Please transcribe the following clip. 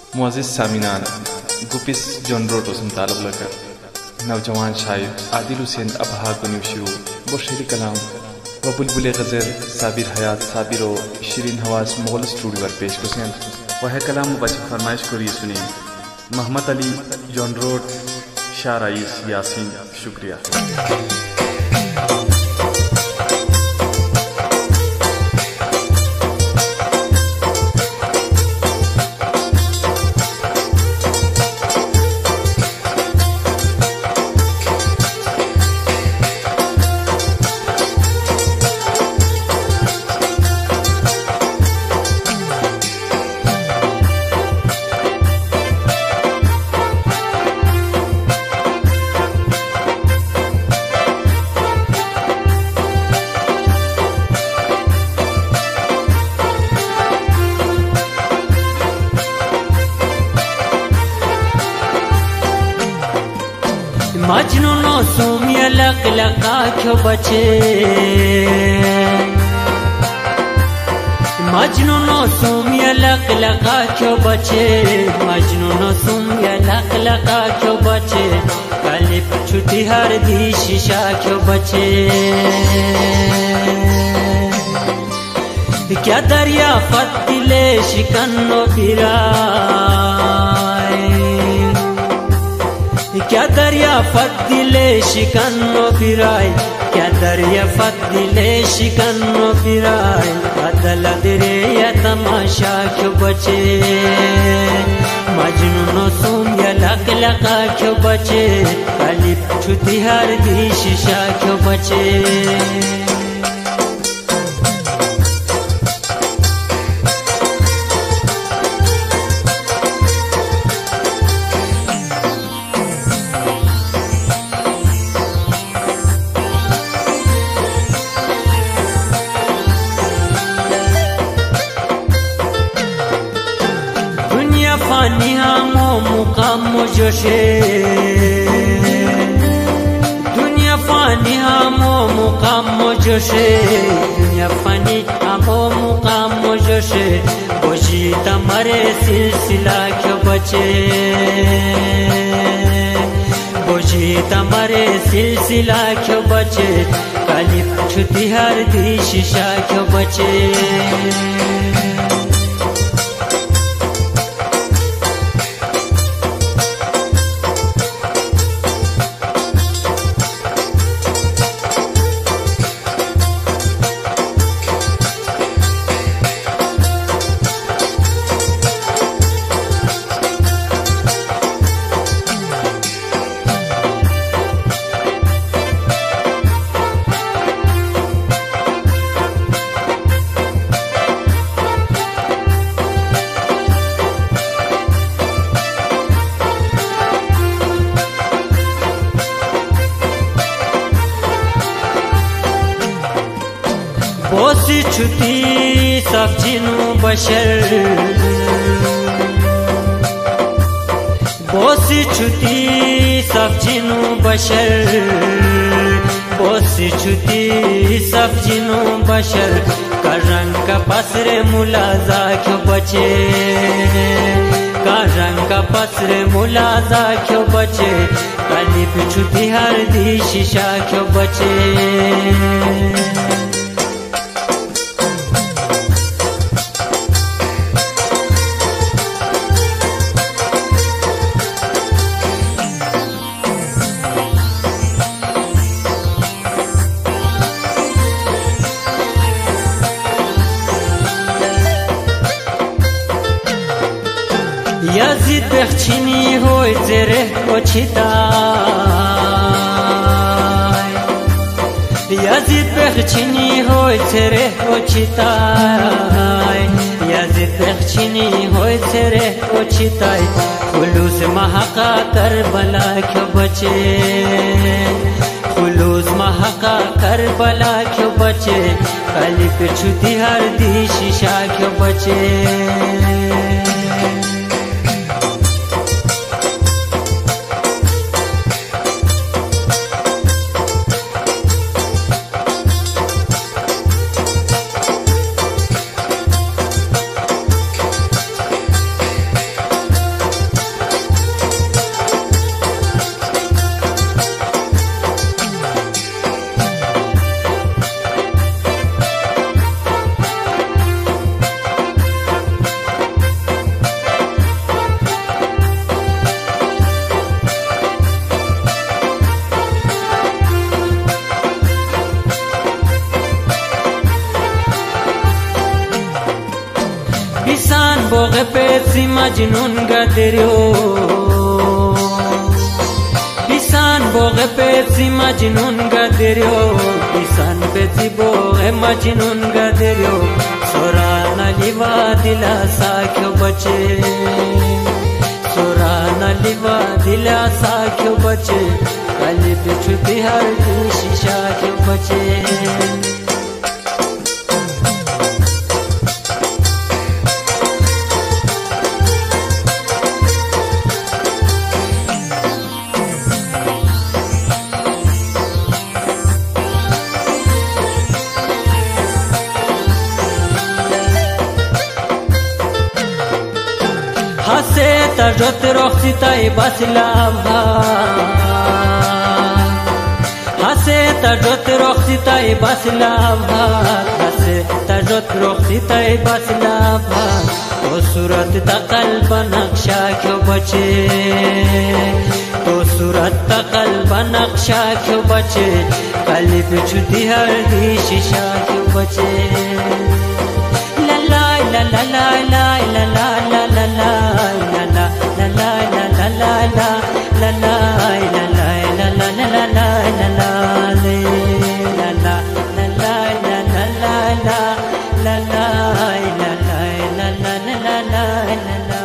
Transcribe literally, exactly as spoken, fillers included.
मुअज़्ज़िज़ सामिनान गुपिस John रोटो सुन तालब लगा नौजवान शायर आदिल हुसैन अबहा को निवशियो वो शेरी कलाम व बुलबुल गज़ल साबिर हयात साबिर और शिरीन हवास मोगल स्टूडियो पर पेश कुसें वह कलाम बच फरमाइश करिए सुनिए मोहम्मद अली जॉन रोड शाह रईस यासीन शुक्रिया। मजनू नो सुमिया लक लका क्यों बचे मजनू नो सुमिया लक लका क्यों बचे मजनू नो सुमिया लक लका क्यों बचे काली छुट्टी हर दी शीशा क्यों बचे क्या दरिया फतिले शिकन्नो बिरा क्या दरिया फतिले शिकन्नो फिराय क्या दरिया फतिले शिकन्नो फिराय अदल दिरे या तमाशा क्यों बचे मजनू नो सुम या लक लका क्यों बचे काली छुट्टी हर दी शीशा क्यों बचे। फानी हमो मुकाम जोशे दुनिया फानी हमो मुकाम जोशे दुनिया फानी हमो मुकाम जोशे बोझी तमरे सिलसिला क्यों बचे बोझी तमरे सिलसिला क्यों बचे काली छुट्टी हर दी शीशा क्यों बचे। बोसी छुट्टी सब जिनू बशर बोसी छुट्टी सब जिनू बशर बोसी छुट्टी सब जिनू बशर का रंग का पसरे मुलाजा क्यों बचे का रंग का पसरे मुलाजा क्यों बचे काली छुट्टी हर दी शीशा क्यों बचे। Yazid bexçini hoy zereh oçitay Yazid bexçini hoy zereh oçitay Yazid bexçini hoy zereh oçitay खुलूस महका करबला क्यों बचे खुलूस महका करबला क्यों बचे काली पे छुट्टी हर दी शीशा क्यों बचे। बोगे पेसी मजनून गदरियो पिसान बोगे पेसी मजनून गदरियो पिसान पेसी बोगे मजनून गदरियो सोराना लिवा दिला साख्यो बचे सोराना लिवा दिला साख्यो बचे काली बिछुती हर शीशा क्यों बचे हसे तजत रोखसिताई बसलावा हसे तजत रोखसिताई बसलावा हसे तजत रोखसिताई बसलावा तो सूरत तकल्ब नक्शा क्यों बचे तो सूरत तकल्ब नक्शा क्यों बचे काली बिछुती हर दी शीशा क्यों बचे ला ला ला ला ला ला ला ला ला ला la la la